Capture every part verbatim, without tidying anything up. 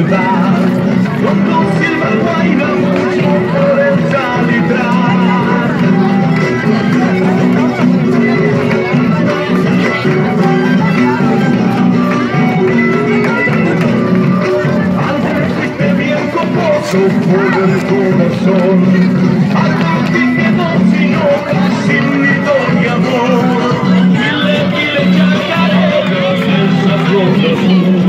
recordar cuando silba guaira mucho por el salitrar. Al decirte bien coposo por el corazón, al decirte no sin hojas, sin grito y amor, dile, dile chacareras, esa rosa azul.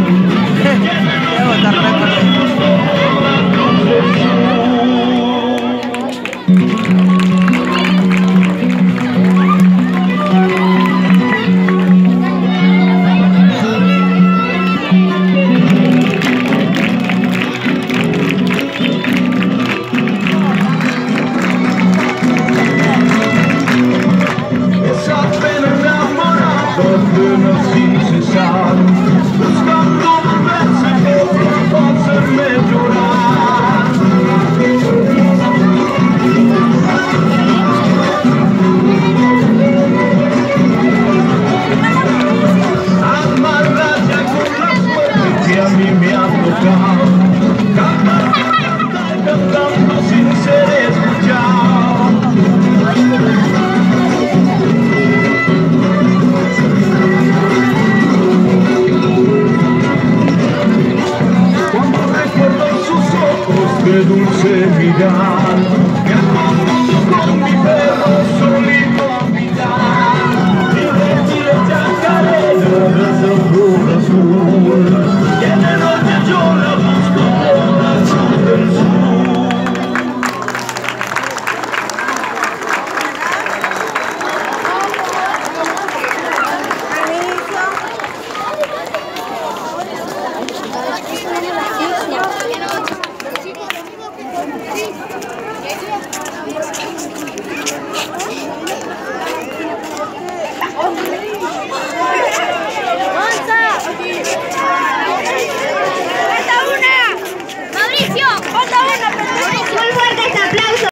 Sin cesar, buscando volverse loca para hacerme llorar. Amarra ya con la suerte que a mí me ha tocado, cantar, cantar, cantando sin ser escuchado. Qué dulce mirar.